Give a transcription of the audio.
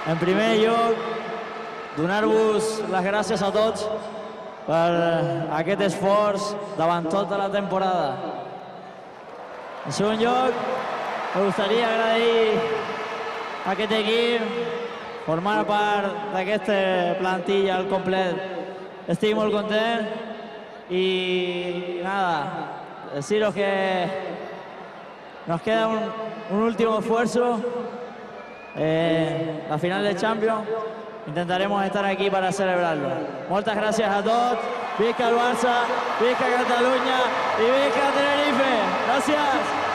En primer lloc, donar-vos les gràcies a tots per aquest esforç davant tota la temporada. En segon lloc, me gustaría agrair a aquest equip formar part d'aquesta plantilla al complet. Estic molt content y nada, deciros que nos queda un último esfuerzo, la final de Champions. Intentaremos estar aquí para celebrarlo. Moltes gràcies a tots, visca el Barça, visca Catalunya i visca Tenerife. Gràcies.